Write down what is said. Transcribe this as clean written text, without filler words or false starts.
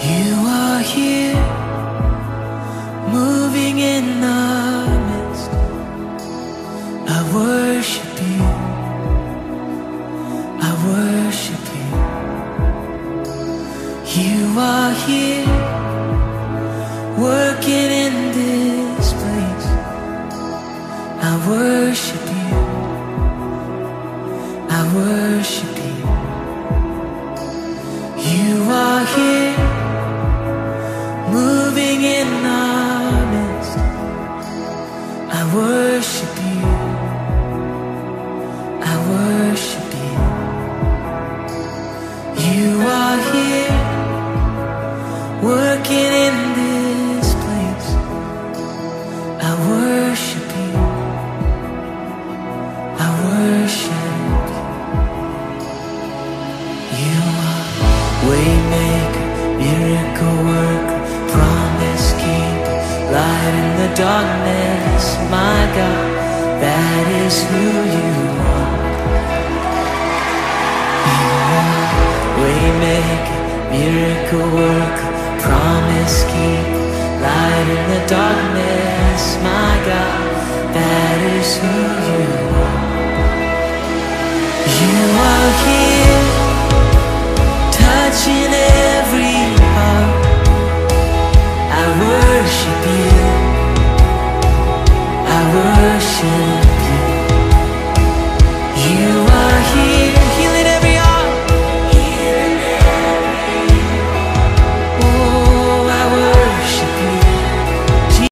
You are here, moving in the midst. I worship you, I worship you. You are here, working in this place. I worship you, I worship you. You are here, moving in our midst. I worship you, I worship you. You are here, working in this place. I worship you, I worship you. You are waymaker, miracle worker, promise keeper, light in the darkness. My God, that is who you are. You are waymaker, miracle worker, promise keeper, light in the darkness. My God, that is who you are. You are here,